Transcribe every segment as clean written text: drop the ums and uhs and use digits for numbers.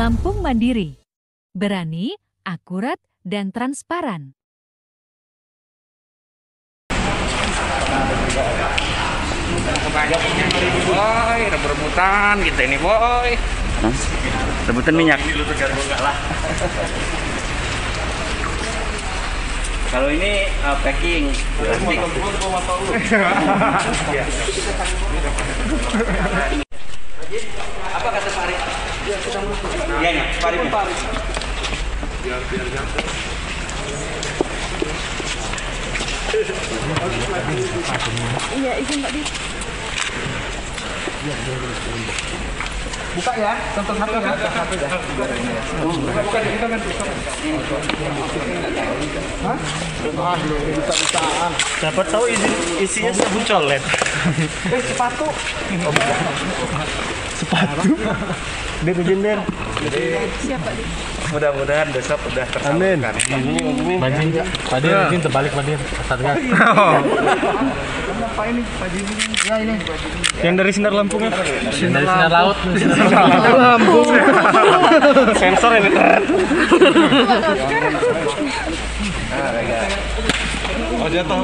Lampung Mandiri. Berani, akurat, dan transparan. Boy, rebutan kita ini boy. Rebutan minyak. Kalau ini packing. Apa kata Pak Arif? Iya nih, Pak Arif. Biar jangan. Iya, izin Pak Di. Buka ya, tonton HP ya. Buka kita kan. Hah? Bisa-bisaan. Dapat tahu isinya sabun colet. Sepatu. Sepatu. Der jender. Siapa Di? Mudah-mudahan besok udah tersalurkan. Amin. Bajing. Tadi izin terbalik Padir. Satgas. Apa ini? Baju ini. Ya ini. Yang dari sinar Lampung ya? Dari sinar laut. Sinar Lampung. Sensor ini. Oh jatuh.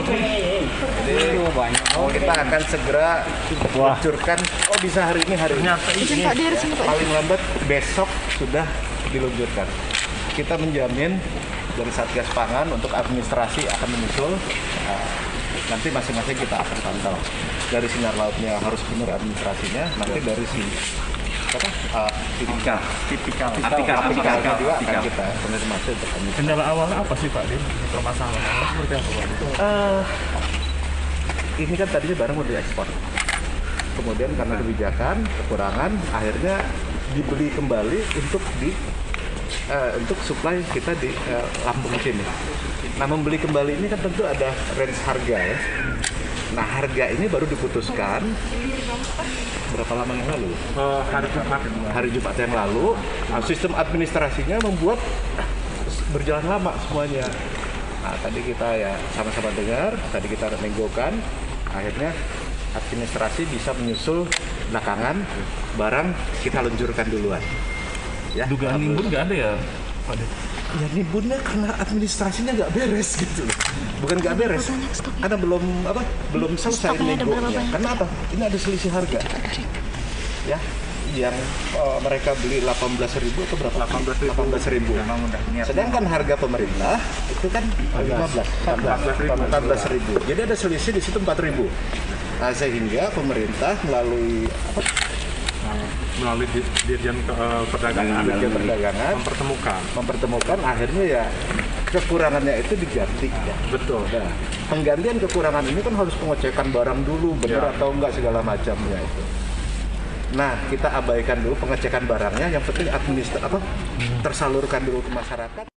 Oh, kita akan segera meluncurkan. Oh bisa hari ini Izin Pak Di sini Pak. paling lambat besok sudah diluncurkan. Kita menjamin dari Satgas Pangan untuk administrasi akan menyusul. Nanti masing-masing kita akan pantau. Dari sinar lautnya harus benar administrasinya. Nanti dari tipikal juga akan kita konfirmasi untuk administrasi. Kendala awalnya apa sih Pak? Permasalahan seperti apa Pak? Ini kan tadinya barang mau diekspor. Kemudian karena kebijakan, kekurangan, akhirnya dibeli kembali untuk supply kita di Lampung sini. Nah, membeli kembali ini kan tentu ada range harga ya. Nah, harga ini baru diputuskan berapa lama yang lalu? Hari Jumat yang lalu. Nah, sistem administrasinya membuat berjalan lama semuanya. Nah, tadi kita ya sama-sama dengar, tadi kita nego-kan, akhirnya administrasi bisa menyusul belakangan, barang kita luncurkan duluan. Ya, Dugaan nimbun nggak ada ya Pak? Ya nimbunnya karena administrasinya nggak beres gitu loh. Bukan nggak beres, karena belum selesai negonya. Karena apa? Ini ada selisih harga. Ya, yang mereka beli 18.000 atau berapa? 18.000. Sedangkan harga pemerintah itu kan 14.000. Jadi ada selisih di situ 4.000. Nah, sehingga pemerintah melalui Dirjen Perdagangan mempertemukan akhirnya ya kekurangannya itu diganti ya. Betul. Nah, penggantian kekurangan ini kan harus pengecekan barang dulu benar atau enggak segala macamnya itu. Nah, kita abaikan dulu pengecekan barangnya, yang penting tersalurkan dulu ke masyarakat.